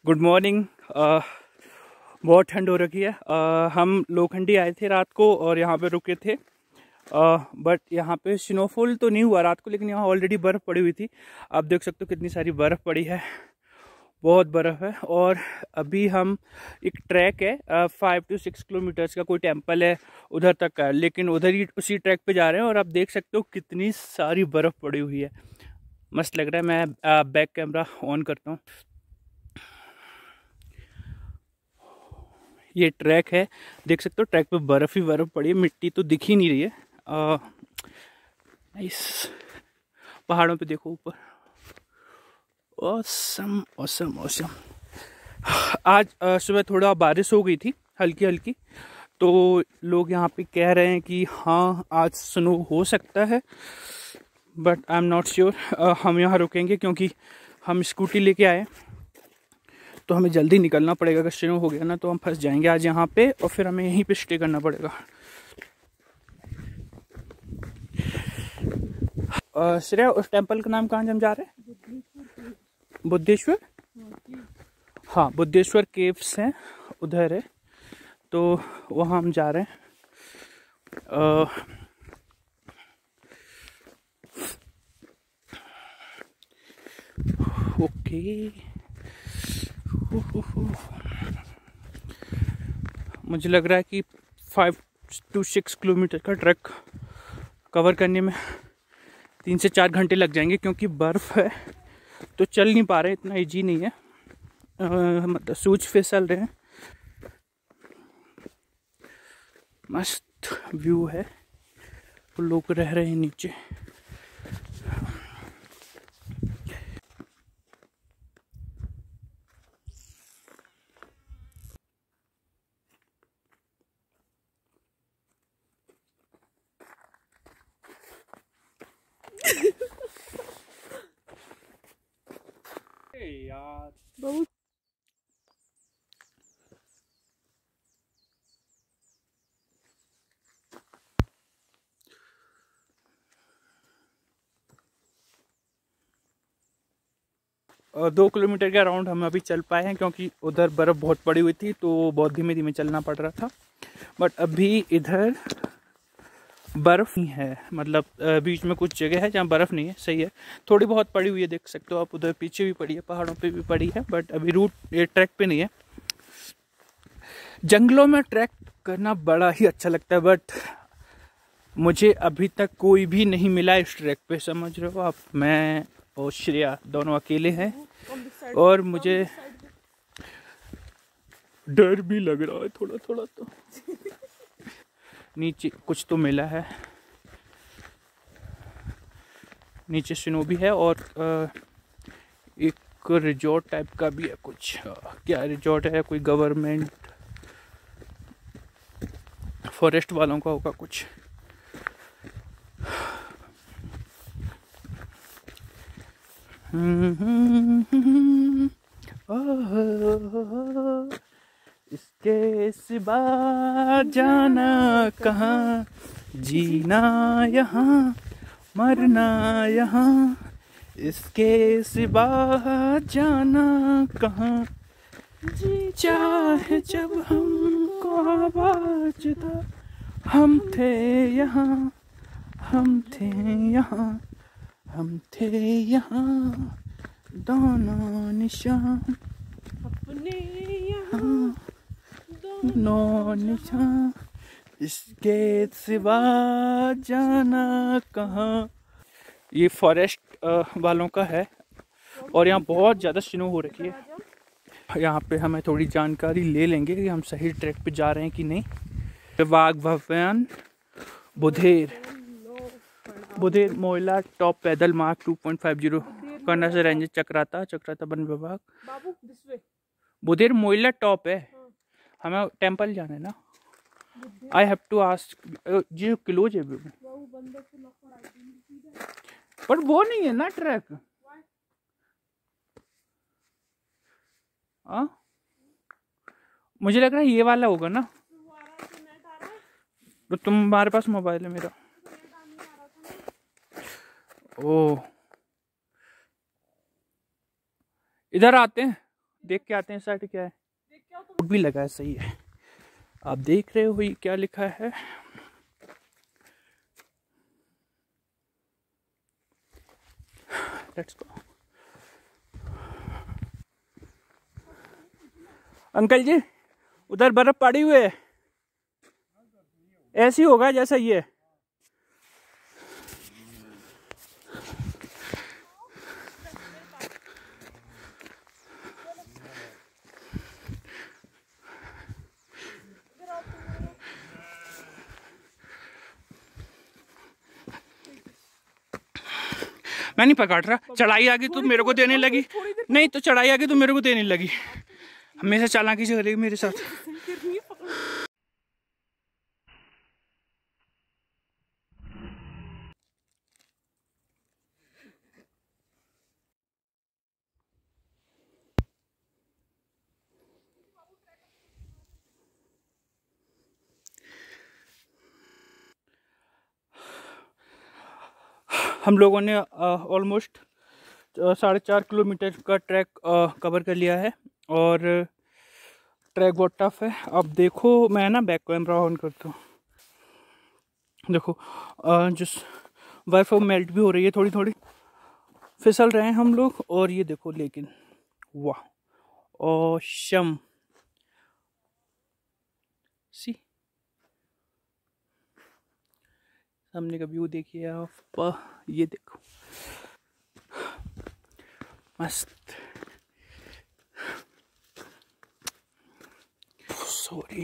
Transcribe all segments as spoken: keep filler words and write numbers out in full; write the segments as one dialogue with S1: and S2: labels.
S1: Good morning. बहुत ठंड हो रखी है। uh, हम लोखंडी आए थे रात को और यहाँ पे रुके थे, बट uh, यहाँ पे स्नोफॉल तो नहीं हुआ रात को, लेकिन यहाँ ऑलरेडी बर्फ़ पड़ी हुई थी। आप देख सकते हो कितनी सारी बर्फ़ पड़ी है, बहुत बर्फ़ है। और अभी हम एक ट्रैक है फाइव टू सिक्स किलोमीटर्स का, कोई टेम्पल है उधर तक का, लेकिन उधर ही उसी ट्रैक पे जा रहे हैं। और आप देख सकते हो कितनी सारी बर्फ़ पड़ी हुई है, मस्त लग रहा है। मैं बैक कैमरा ऑन करता हूँ। ये ट्रैक है, देख सकते हो ट्रैक पे बर्फ़ ही बर्फ़ पड़ी है, मिट्टी तो दिख ही नहीं रही है। आ, इस पहाड़ों पे देखो ऊपर, ऑसम ऑसम ऑसम। आज आ, सुबह थोड़ा बारिश हो गई थी, हल्की हल्की, तो लोग यहाँ पे कह रहे हैं कि हाँ आज स्नो हो सकता है, but I am not sure. हम यहाँ रुकेंगे क्योंकि हम स्कूटी लेके आए, तो हमें जल्दी निकलना पड़ेगा। अगर स्नो हो गया ना तो हम फंस जाएंगे आज यहाँ पे, और फिर हमें यहीं पे स्टे करना पड़ेगा। श्रेया, उस टेंपल का नाम कहाँ हम जा रहे हैं? बुद्धेश्वर। हाँ, बुद्धेश्वर केव्स हैं उधर है, तो वहाँ हम जा रहे हैं। आ, ओके, मुझे लग रहा है कि फाइव टू सिक्स किलोमीटर का ट्रैक कवर करने में तीन से चार घंटे लग जाएंगे, क्योंकि बर्फ़ है तो चल नहीं पा रहे, इतना इजी नहीं है। मतलब सूज फिसल रहे हैं। मस्त व्यू है, लोग रह रहे हैं नीचे। यार बहुत दो किलोमीटर के अराउंड हम अभी चल पाए हैं, क्योंकि उधर बर्फ़ बहुत पड़ी हुई थी तो बहुत धीमे धीमे चलना पड़ रहा था। बट अभी इधर बर्फ़ नहीं है, मतलब बीच में कुछ जगह है जहाँ बर्फ़ नहीं है। सही है, थोड़ी बहुत पड़ी हुई है, देख सकते हो आप। उधर पीछे भी पड़ी है, पहाड़ों पे भी पड़ी है, बट अभी रूट ये ट्रैक पे नहीं है। जंगलों में ट्रैक करना बड़ा ही अच्छा लगता है, बट मुझे अभी तक कोई भी नहीं मिला इस ट्रैक पे, समझ रहे हो आप। मैं और श्रेया दोनों अकेले हैं, और मुझे डर भी लग रहा है थोड़ा थोड़ा। तो नीचे कुछ तो मिला है, नीचे स्नो भी है, और एक रिजॉर्ट टाइप का भी है कुछ। क्या रिजॉर्ट है? कोई गवर्नमेंट फॉरेस्ट वालों का होगा कुछ। इसके सिवा जाना कहाँ, जीना यहाँ मरना यहाँ, इसके सिवा जाना कहाँ, जी चाहे जब हमको आवाज दो, हम थे यहाँ, हम थे यहाँ, हम थे यहाँ, दोनों निशान अपने यहाँ, दोनों निशान, इसके सिवा जाना कहाँ। ये फॉरेस्ट वालों का है, और यहाँ बहुत ज़्यादा स्नो हो रखी है। यहाँ पे हमें थोड़ी जानकारी ले लेंगे कि हम सही ट्रैक पे जा रहे हैं कि नहीं। वाघ भवन बुधेर बुधेर मोइला टॉप पैदल mark two point five zero करना से रेंज चक्राता चक्राता वन विभाग। बुधेर मोइला टॉप है, हमें टेंपल जाना है ना। आई हैव टू आस्क जी क्लोज है, पर वो नहीं है ना ट्रैक। हाँ, मुझे लग रहा है ये वाला होगा ना। तो तुम्हारे पास मोबाइल है मेरा? ओ, इधर आते हैं, देख के आते हैं साइड क्या है। भी लगा है, सही है। आप देख रहे हो ये क्या लिखा है। Let's go. अंकल जी उधर बर्फ पड़ी हुई है, ऐसी होगा जैसा ये। मैं नहीं पकड़ रहा। चढ़ाई आगे तू मेरे को देने लगी। नहीं तो चढ़ाई आगे तू मेरे को देने लगी। हमेशा चालाकी से करेगी मेरे साथ। हम लोगों ने ऑलमोस्ट साढ़े चार किलोमीटर का ट्रैक कवर कर लिया है और ट्रैक बहुत टफ है। अब देखो मैं ना बैक कैमरा ऑन करता हूँ। देखो आ, जिस बर्फ मेल्ट भी हो रही है, थोड़ी थोड़ी फिसल रहे हैं हम लोग। और ये देखो, लेकिन वाह ऑसम सी। सामने का व्यू देखिए आप, ये देखो मस्त। सॉरी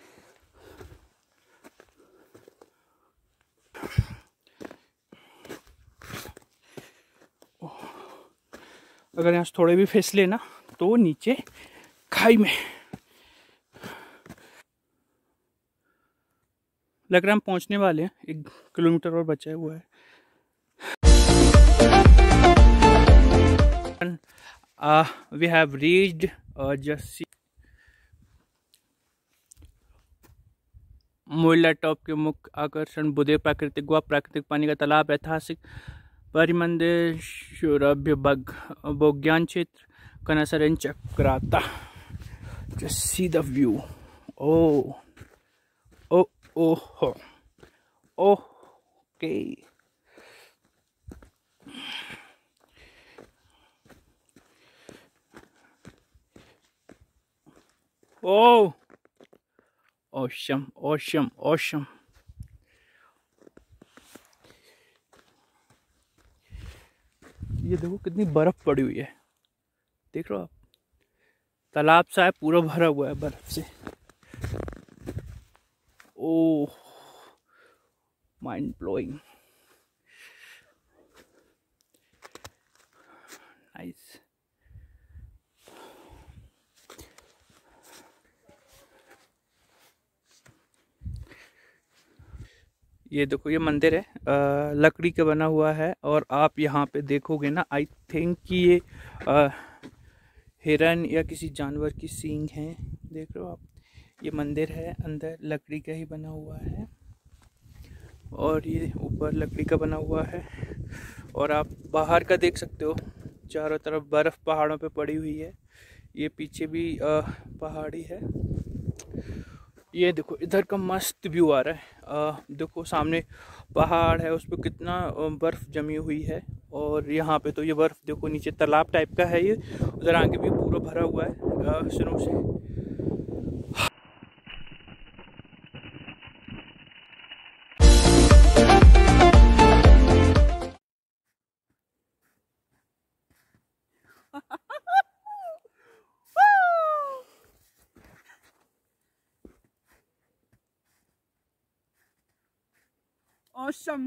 S1: अगर यहाँ से थोड़े भी फिसले ना तो नीचे खाई में। लग रहा है हम पहुंचने वाले हैं, एक किलोमीटर और बचा हुआ है। uh, we have reached uh, just see Moila top के मुख्य आकर्षण बुधे प्राकृतिक गुहा, प्राकृतिक पानी का तालाब, ऐतिहासिक परिमंदिर, सौरभ्य बोग्यान क्षेत्र, कनासरन Chakrata. Just see the view. Oh oh oh हो okay. Oh awesome awesome awesome. ये देखो कितनी बर्फ पड़ी हुई है, देख रहे हो आप। तालाब सा है, पूरा भरा हुआ है बर्फ से। Oh mind blowing, nice. ये देखो ये मंदिर है, आ, लकड़ी का बना हुआ है। और आप यहाँ पे देखोगे ना, आई थिंक कि ये आ, हिरन या किसी जानवर की सींग है। देख रहे हो आप। ये मंदिर है, अंदर लकड़ी का ही बना हुआ है और ये ऊपर लकड़ी का बना हुआ है। और आप बाहर का देख सकते हो, चारों तरफ बर्फ़ पहाड़ों पे पड़ी हुई है। ये पीछे भी आ, पहाड़ी है। ये देखो इधर का मस्त व्यू आ रहा है। आ, देखो सामने पहाड़ है, उस पर कितना बर्फ़ जमी हुई है। और यहाँ पे तो ये बर्फ़ देखो नीचे तालाब टाइप का है ये। उधर आगे भी पूरा भरा हुआ है स्नो से। Awesome.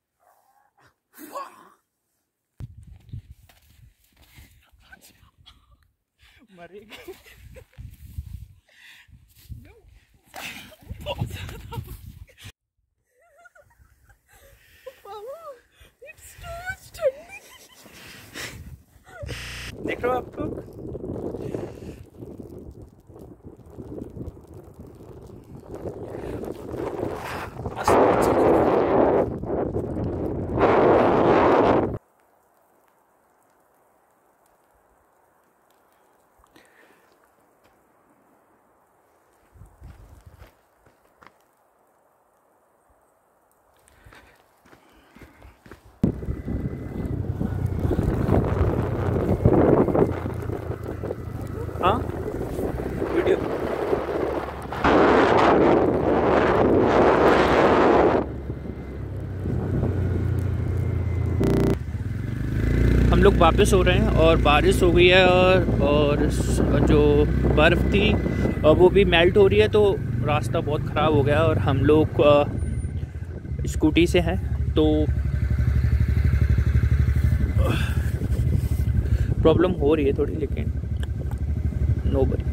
S1: मरेगी। देख रहे हो आप लोग। हम लोग वापस हो रहे हैं और बारिश हो गई है और और जो बर्फ़ थी वो भी मेल्ट हो रही है, तो रास्ता बहुत ख़राब हो गया और हम लोग स्कूटी से हैं तो प्रॉब्लम हो रही है थोड़ी, लेकिन नो बरी।